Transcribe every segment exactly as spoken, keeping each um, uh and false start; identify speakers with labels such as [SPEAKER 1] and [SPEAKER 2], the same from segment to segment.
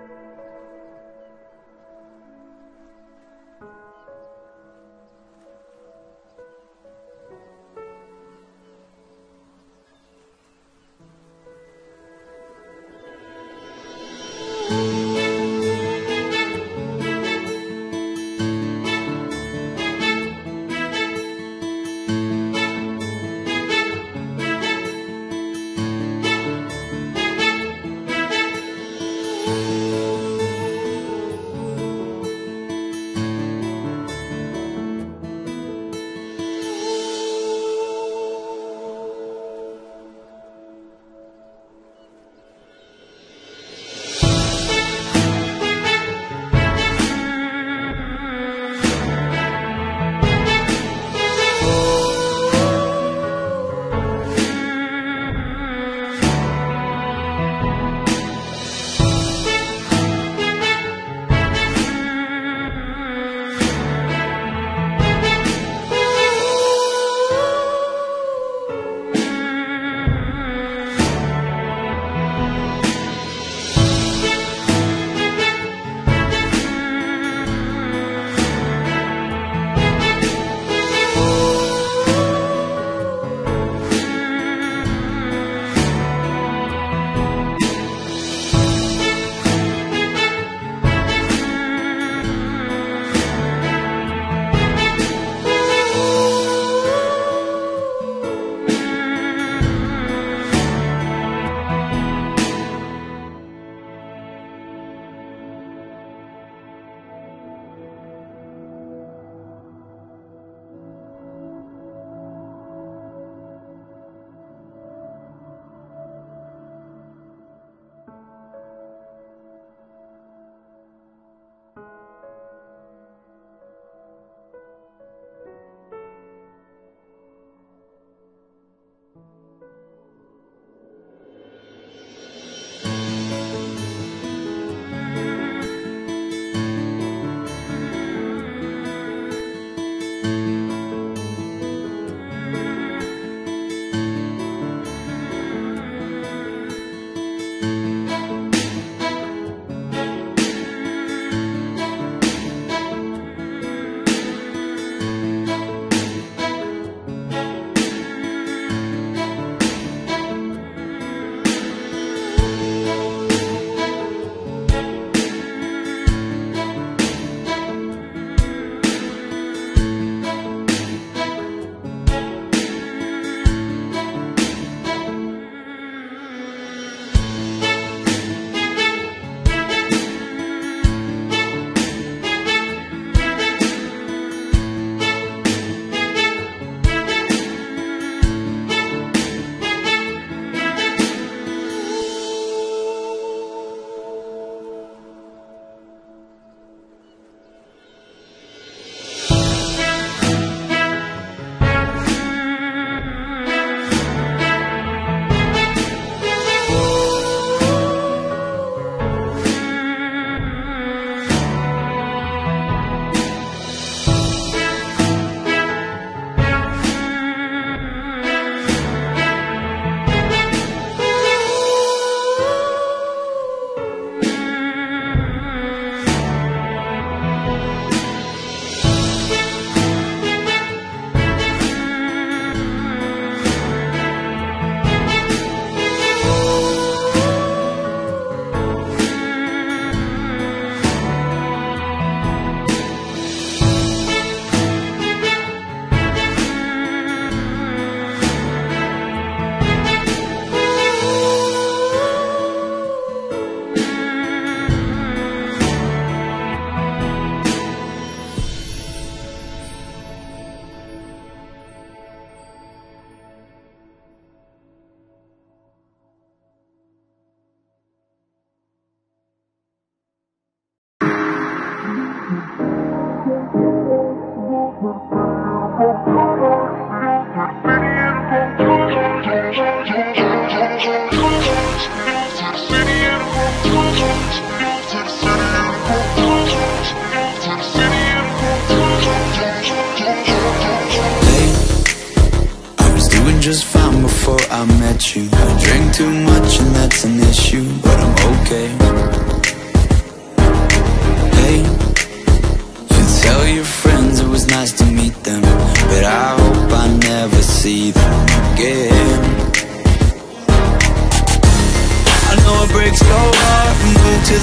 [SPEAKER 1] just fine before I met you. I drink too much and that's an issue, but I'm okay.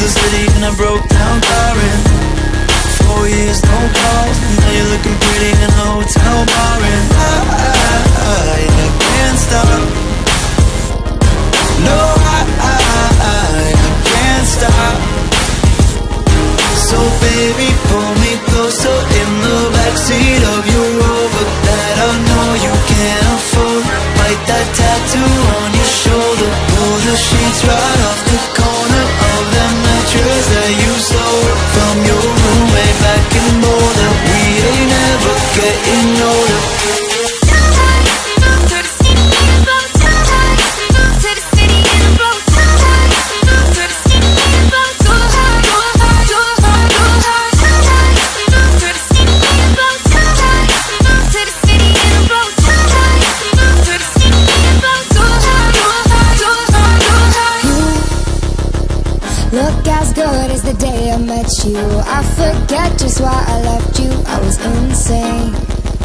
[SPEAKER 1] the city in a broke down car. And four years, no calls. Now you're looking pretty in a hotel bar. And I, I, I can't stop. No, I, I, I, I can't stop. So baby, pull me closer in the backseat of your Rover that I know you can't afford. Bite that tattoo on your shoulder. Pull the sheets right off the corner of that mattress that you stole from your roommate back in Boulder. We ain't never getting older.
[SPEAKER 2] Look as good as the day I met you. I forget just why I left you. I was insane.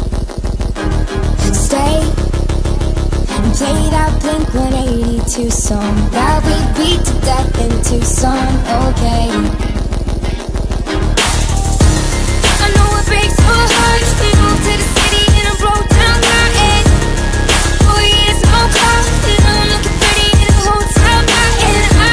[SPEAKER 2] Stay and play that Blink one eighty-two song that we beat to death in Tucson. Okay, I know it breaks your heart. We moved to the city in a broke down car. And four years, no car. And I'm looking pretty in a hotel bar. And I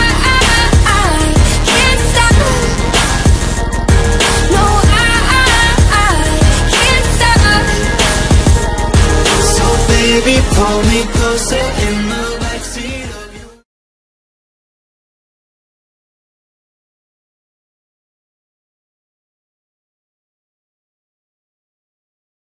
[SPEAKER 1] Baby, pull me closer in the backseat of